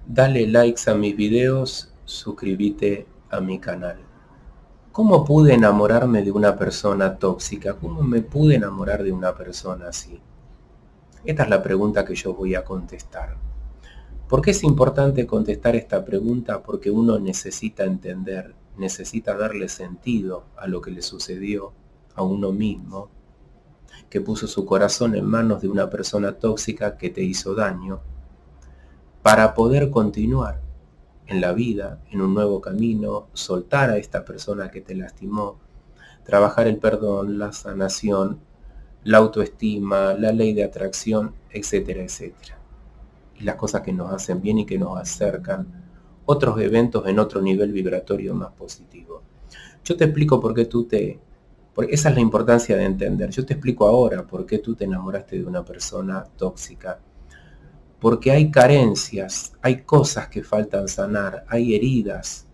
Dale likes a mis videos, suscríbete a mi canal. ¿Cómo pude enamorarme de una persona tóxica? ¿Cómo me pude enamorar de una persona así? Esta es la pregunta que yo voy a contestar. ¿Por qué es importante contestar esta pregunta? Porque uno necesita entender, necesita darle sentido a lo que le sucedió a uno mismo, que puso su corazón en manos de una persona tóxica que te hizo daño, para poder continuar en la vida, en un nuevo camino, soltar a esta persona que te lastimó, trabajar el perdón, la sanación, la autoestima, la ley de atracción, etcétera, etcétera. Y las cosas que nos hacen bien y que nos acercan otros eventos en otro nivel vibratorio más positivo. Yo te explico por qué porque esa es la importancia de entender. Yo te explico ahora por qué tú te enamoraste de una persona tóxica. Porque hay carencias, hay cosas que faltan sanar, hay heridas,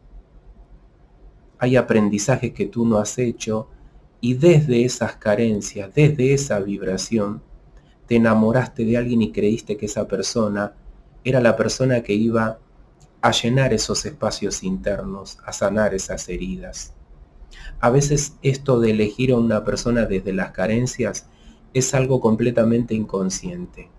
hay aprendizajes que tú no has hecho y desde esas carencias, desde esa vibración, te enamoraste de alguien y creíste que esa persona era la persona que iba a llenar esos espacios internos, a sanar esas heridas. A veces esto de elegir a una persona desde las carencias es algo completamente inconsciente.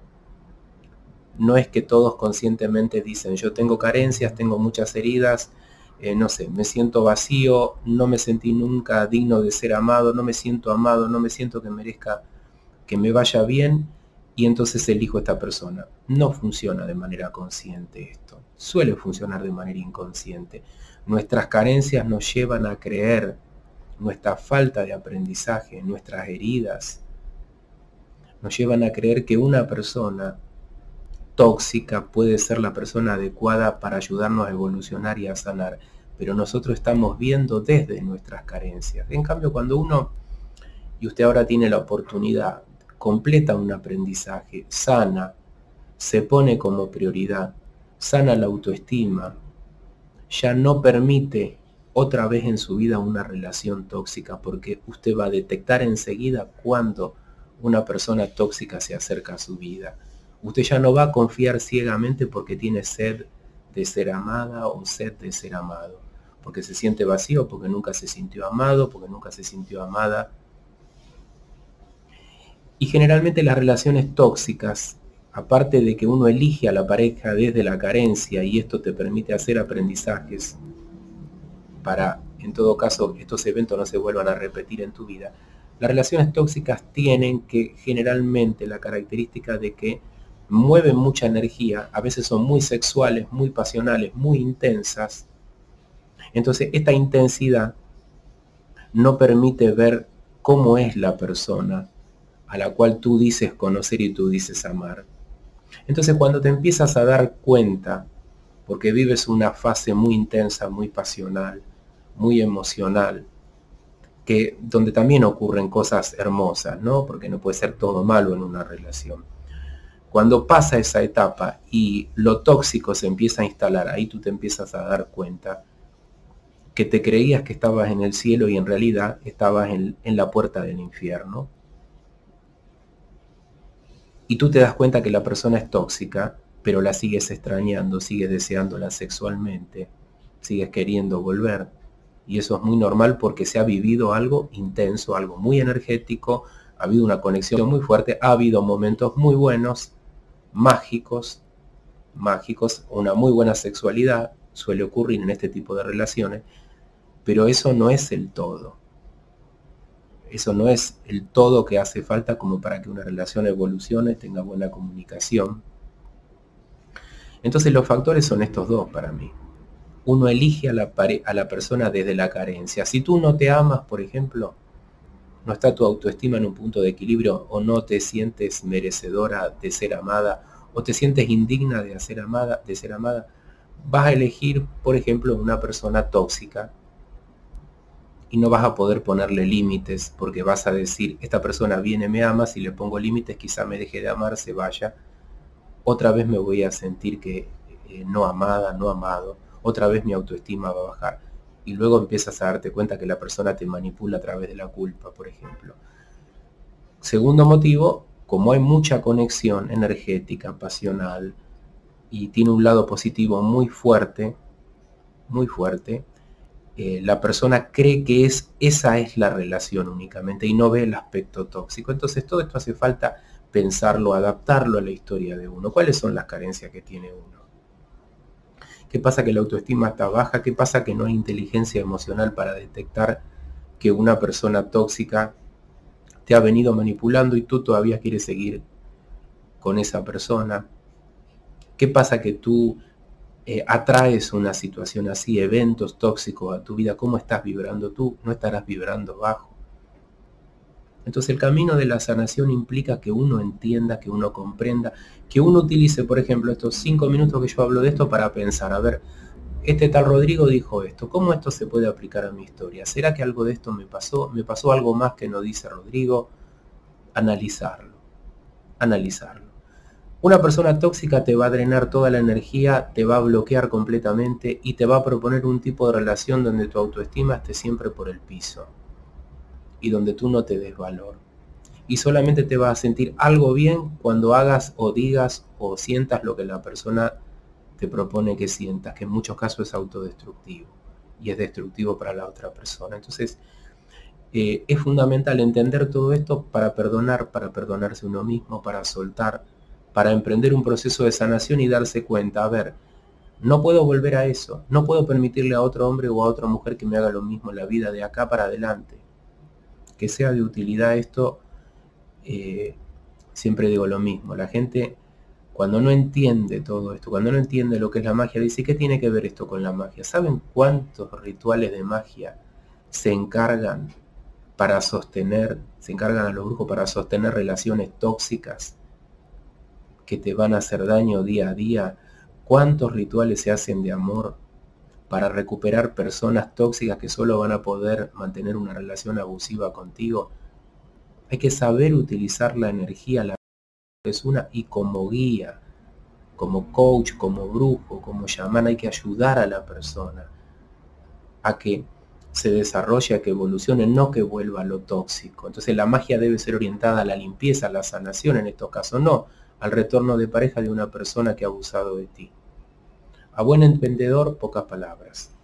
No es que todos conscientemente dicen, yo tengo carencias, tengo muchas heridas, no sé, me siento vacío, no me sentí nunca digno de ser amado, no me siento amado, no me siento que merezca que me vaya bien y entonces elijo a esta persona. No funciona de manera consciente esto, suele funcionar de manera inconsciente. Nuestras carencias nos llevan a creer, nuestra falta de aprendizaje, nuestras heridas, nos llevan a creer que una persona tóxica puede ser la persona adecuada para ayudarnos a evolucionar y a sanar, pero nosotros estamos viendo desde nuestras carencias. En cambio, cuando uno, y usted ahora tiene la oportunidad, completa un aprendizaje, sana, se pone como prioridad, sana la autoestima, ya no permite otra vez en su vida una relación tóxica, porque usted va a detectar enseguida cuando una persona tóxica se acerca a su vida. Usted ya no va a confiar ciegamente porque tiene sed de ser amada o sed de ser amado, porque se siente vacío, porque nunca se sintió amado, porque nunca se sintió amada. Y generalmente las relaciones tóxicas, aparte de que uno elige a la pareja desde la carencia y esto te permite hacer aprendizajes para, en todo caso, estos eventos no se vuelvan a repetir en tu vida, las relaciones tóxicas tienen que generalmente la característica de que mueven mucha energía, a veces son muy sexuales, muy pasionales, muy intensas. Entonces esta intensidad no permite ver cómo es la persona a la cual tú dices conocer y tú dices amar. Entonces cuando te empiezas a dar cuenta, porque vives una fase muy intensa, muy pasional, muy emocional, que donde también ocurren cosas hermosas, ¿no? Porque no puede ser todo malo en una relación. Cuando pasa esa etapa y lo tóxico se empieza a instalar, ahí tú te empiezas a dar cuenta que te creías que estabas en el cielo y en realidad estabas en la puerta del infierno. Y tú te das cuenta que la persona es tóxica, pero la sigues extrañando, sigues deseándola sexualmente, sigues queriendo volver. Y eso es muy normal porque se ha vivido algo intenso, algo muy energético, ha habido una conexión muy fuerte, ha habido momentos muy buenos, mágicos, una muy buena sexualidad, suele ocurrir en este tipo de relaciones, pero eso no es el todo. Eso no es el todo que hace falta como para que una relación evolucione, tenga buena comunicación. Entonces los factores son estos dos para mí. Uno elige a la persona desde la carencia. Si tú no te amas, por ejemplo, no está tu autoestima en un punto de equilibrio o no te sientes merecedora de ser amada o te sientes indigna de ser amada, vas a elegir, por ejemplo, una persona tóxica y no vas a poder ponerle límites porque vas a decir, esta persona viene, me ama, si le pongo límites quizá me deje de amar, se vaya, otra vez me voy a sentir que no amada, no amado, otra vez mi autoestima va a bajar. Y luego empiezas a darte cuenta que la persona te manipula a través de la culpa, por ejemplo. Segundo motivo, como hay mucha conexión energética, pasional, y tiene un lado positivo muy fuerte, muy fuerte, la persona cree que esa es la relación únicamente y no ve el aspecto tóxico. Entonces todo esto hace falta pensarlo, adaptarlo a la historia de uno. ¿Cuáles son las carencias que tiene uno? ¿Qué pasa que la autoestima está baja? ¿Qué pasa que no hay inteligencia emocional para detectar que una persona tóxica te ha venido manipulando y tú todavía quieres seguir con esa persona? ¿Qué pasa que tú atraes una situación así, eventos tóxicos a tu vida? ¿Cómo estás vibrando tú? No estarás vibrando bajo. Entonces el camino de la sanación implica que uno entienda, que uno comprenda, que uno utilice, por ejemplo, estos 5 minutos que yo hablo de esto para pensar, a ver, este tal Rodrigo dijo esto, ¿cómo esto se puede aplicar a mi historia? ¿Será que algo de esto me pasó? ¿Me pasó algo más que no dice Rodrigo? Analizarlo, analizarlo. Una persona tóxica te va a drenar toda la energía, te va a bloquear completamente y te va a proponer un tipo de relación donde tu autoestima esté siempre por el piso y donde tú no te des valor. Y solamente te vas a sentir algo bien cuando hagas o digas o sientas lo que la persona te propone que sientas, que en muchos casos es autodestructivo y es destructivo para la otra persona. Entonces, es fundamental entender todo esto para perdonar, para perdonarse uno mismo, para soltar, para emprender un proceso de sanación y darse cuenta, a ver, no puedo volver a eso, no puedo permitirle a otro hombre o a otra mujer que me haga lo mismo en la vida de acá para adelante. Que sea de utilidad esto, siempre digo lo mismo, la gente cuando no entiende todo esto, cuando no entiende lo que es la magia, dice, ¿qué tiene que ver esto con la magia? ¿Saben cuántos rituales de magia se encargan se encargan a los brujos para sostener relaciones tóxicas que te van a hacer daño día a día? ¿Cuántos rituales se hacen de amor para recuperar personas tóxicas que solo van a poder mantener una relación abusiva contigo? Hay que saber utilizar la energía, la es una, y como guía, como coach, como brujo, como chamán, hay que ayudar a la persona a que se desarrolle, a que evolucione, no que vuelva a lo tóxico. Entonces la magia debe ser orientada a la limpieza, a la sanación en estos casos, no al retorno de pareja de una persona que ha abusado de ti. A buen entendedor, pocas palabras.